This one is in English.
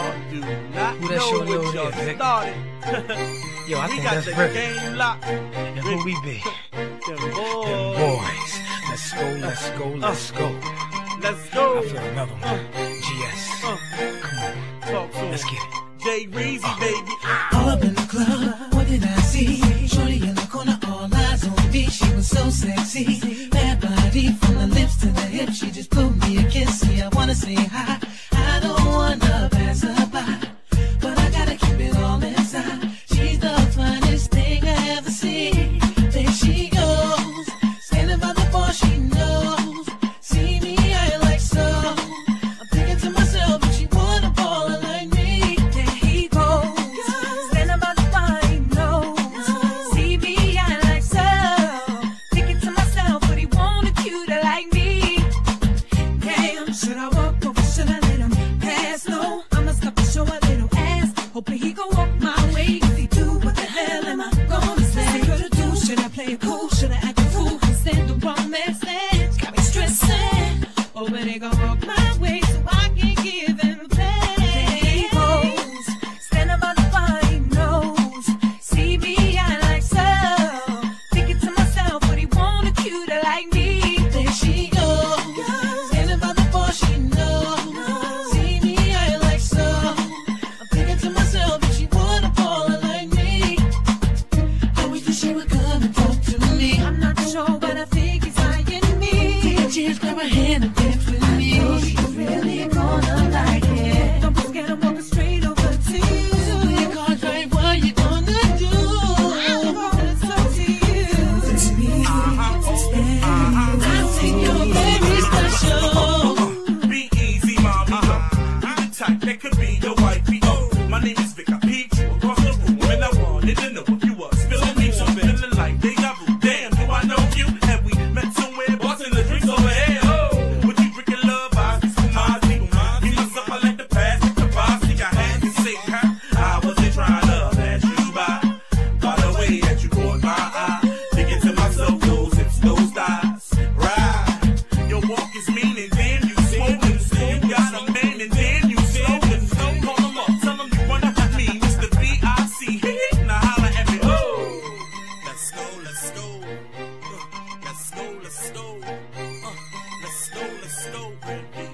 y'all do not Who that know shorty what over y'all there, Vic? started. Yo, I We think got that's the perfect. game locked. And who we be? Them Them boys. boys. Let's go, let's go, let's go. Let's go. I feel another one. GS. Come on. Talk to him. Let's get it. Jay Reezy, baby. All up in the club, what did I see? Shorty in the corner, all eyes on me. She was so sexy, bad body from the lips to the hips. She just blew me a kiss. See, I wanna say hi. I don't wanna pass her by, but I gotta keep it all inside. She's the finest thing I ever seen. There she goes, standing by the bar, she knows. See me, I like so. I'm thinking to myself, if she wanna ball like me, there he goes. Standing by the bar, he knows. See me, I like so. Thinking to myself, but he want a cuter like me. Damn, should I walk over? Should I let him pass? No, I'ma stop and show a little ass. Hoping he gon' walk my way. If he do, what the hell am I gonna say? What to do? Should I play it cool? Should I act a fool? Send the wrong message. Got me stressing. Hoping they gon' walk my way so I can give him play. There he goes, standing by the bar, he knows. See me, I like so. Thinking to myself, but he want a cuter like me. There she goes, standing by the bar, she knows. See me, I like so. I'm thinking to myself, if she wanna ball like me. I wish that she would come and talk to me. I'm not sure, but I think he's eyeing me. Take a chance, grab her hand and dance with me. Oh, she's really gonna like it. Don't be scared, I'm walking straight over to you. So play your cards right, what you gonna do? I'm gonna talk to you. To me, I think you're very special. Be easy, mommy. I'm the type that could be your wifey. Oh, my name is Vic. I peeked you across the room and I wanted to know if you was feeling me. So feeling like deja vu. Damn, do I know you? Have we met somewhere? Bossing the drinks over here. Oh, would you drinking love? I be my me. Me myself, I let the past hit the vibe. See, I had to say, I wasn't trying to pass you by the way that you caught my eye. Thinking to myself, those hips, those thighs. Right. Your walk is mean and damn you swollen. You got a man and damn you swollen. Don't call him up, tell him you run up with me, Mr. B.I.C. Now holla at me. Oh, let's go, let's go. Let's go, let's go. Let's go, let's go, baby.